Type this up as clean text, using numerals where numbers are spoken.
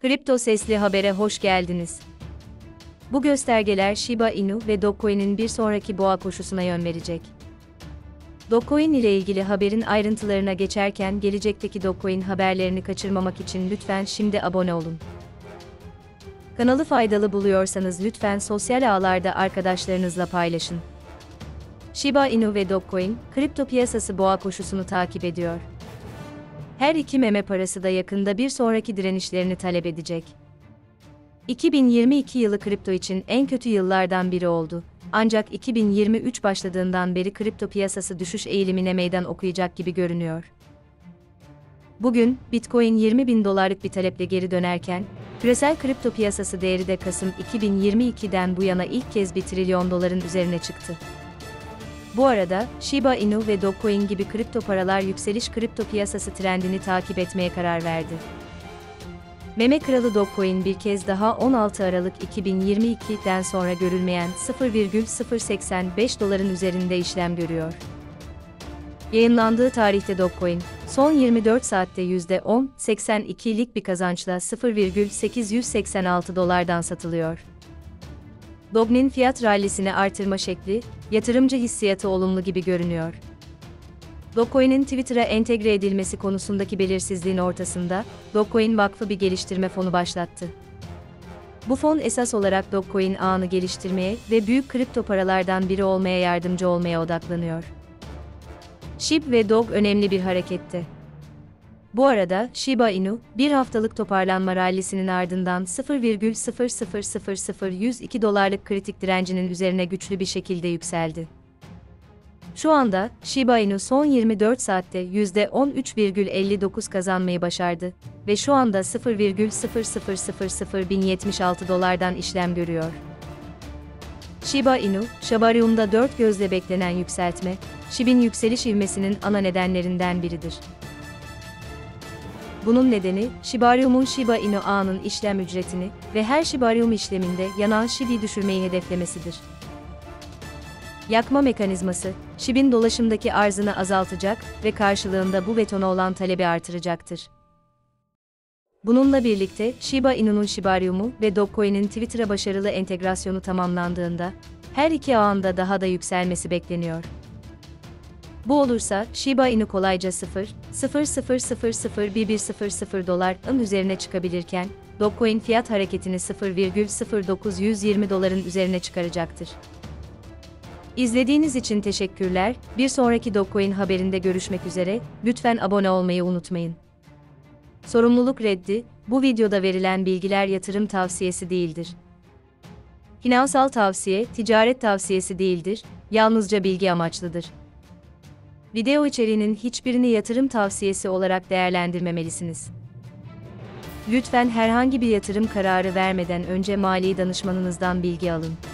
Kripto Sesli Haber'e hoş geldiniz. Bu göstergeler Shiba Inu ve Dogecoin'in bir sonraki boğa koşusuna yön verecek. Dogecoin ile ilgili haberin ayrıntılarına geçerken gelecekteki Dogecoin haberlerini kaçırmamak için lütfen şimdi abone olun. Kanalı faydalı buluyorsanız lütfen sosyal ağlarda arkadaşlarınızla paylaşın. Shiba Inu ve Dogecoin, kripto piyasası boğa koşusunu takip ediyor. Her iki meme parası da yakında bir sonraki direnişlerini talep edecek. 2022 yılı kripto için en kötü yıllardan biri oldu. Ancak 2023 başladığından beri kripto piyasası düşüş eğilimine meydan okuyacak gibi görünüyor. Bugün, Bitcoin 20.000 dolarlık bir taleple geri dönerken, küresel kripto piyasası değeri de Kasım 2022'den bu yana ilk kez 1 trilyon doların üzerine çıktı. Bu arada, Shiba Inu ve Dogecoin gibi kripto paralar yükseliş kripto piyasası trendini takip etmeye karar verdi. Meme kralı Dogecoin bir kez daha 16 Aralık 2022'den sonra görülmeyen 0,085 doların üzerinde işlem görüyor. Yayınlandığı tarihte Dogecoin, son 24 saatte %10,82'lik bir kazançla 0,886 dolardan satılıyor. Doge'nin fiyat rallisini artırma şekli, yatırımcı hissiyatı olumlu gibi görünüyor. Dogecoin'in Twitter'a entegre edilmesi konusundaki belirsizliğin ortasında, Dogecoin Vakfı bir geliştirme fonu başlattı. Bu fon esas olarak Dogecoin ağını geliştirmeye ve büyük kripto paralardan biri olmaya yardımcı olmaya odaklanıyor. SHIB ve Doge önemli bir harekette. Bu arada, Shiba Inu, bir haftalık toparlanma rallisinin ardından 0,0000102 dolarlık kritik direncinin üzerine güçlü bir şekilde yükseldi. Şu anda, Shiba Inu son 24 saatte %13,59 kazanmayı başardı ve şu anda 0,0001076 dolardan işlem görüyor. Shiba Inu, Shibarium'da dört gözle beklenen yükseltme, SHIB'in yükseliş ivmesinin ana nedenlerinden biridir. Bunun nedeni, Shibarium'un Shiba Inu ağının işlem ücretini ve her Shibarium işleminde yanan SHIB'i düşürmeyi hedeflemesidir. Yakma mekanizması, SHIB'in dolaşımdaki arzını azaltacak ve karşılığında bu betona olan talebi artıracaktır. Bununla birlikte, Shiba Inu'nun Shibarium'u ve Dogecoin'in Twitter'a başarılı entegrasyonu tamamlandığında, her iki ağın da daha da yükselmesi bekleniyor. Bu olursa, Shiba Inu kolayca 0,0001100 doların üzerine çıkabilirken, Dogecoin fiyat hareketini 0,0920 doların üzerine çıkaracaktır. İzlediğiniz için teşekkürler. Bir sonraki Dogecoin haberinde görüşmek üzere. Lütfen abone olmayı unutmayın. Sorumluluk reddi, bu videoda verilen bilgiler yatırım tavsiyesi değildir. Finansal tavsiye, ticaret tavsiyesi değildir, yalnızca bilgi amaçlıdır. Video içeriğinin hiçbirini yatırım tavsiyesi olarak değerlendirmemelisiniz. Lütfen herhangi bir yatırım kararı vermeden önce mali danışmanınızdan bilgi alın.